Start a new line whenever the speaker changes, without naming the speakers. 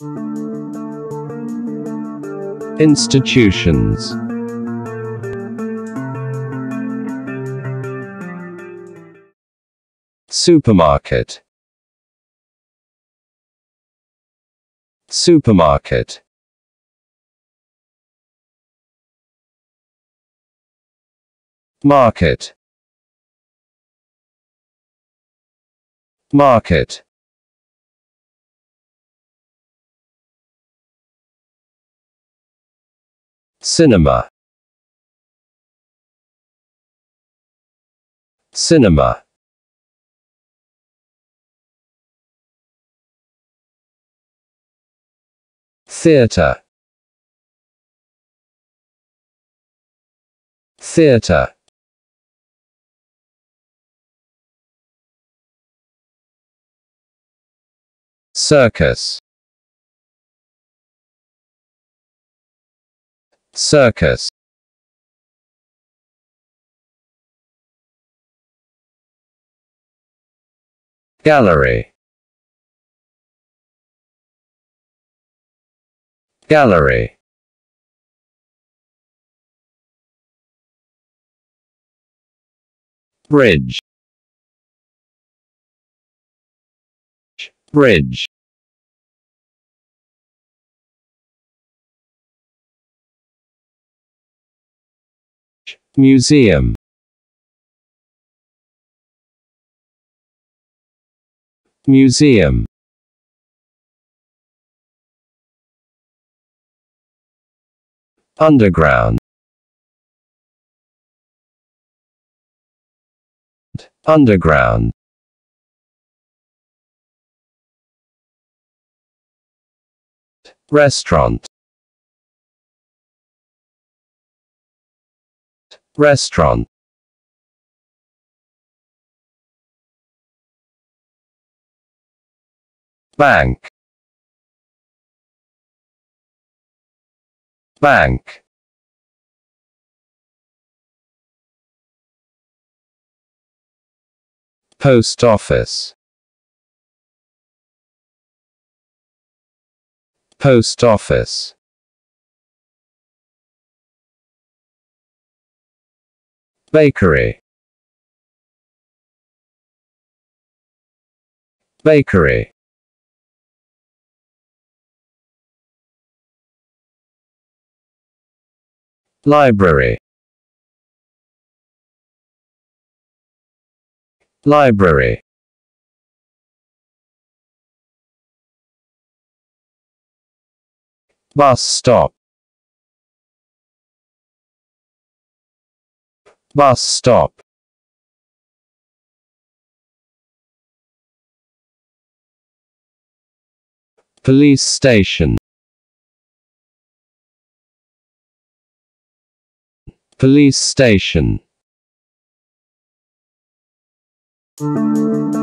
Institutions. Supermarket. Supermarket. Market. Market. Cinema. Cinema. Theatre. Theatre. Circus. Circus. Gallery. Gallery. Bridge. Bridge. Museum. Museum. Underground. Underground. Restaurant. Restaurant. Bank. Bank. Post office. Post office. Bakery. Bakery. Library. Library. Bus stop. Bus stop. Police station. Police station.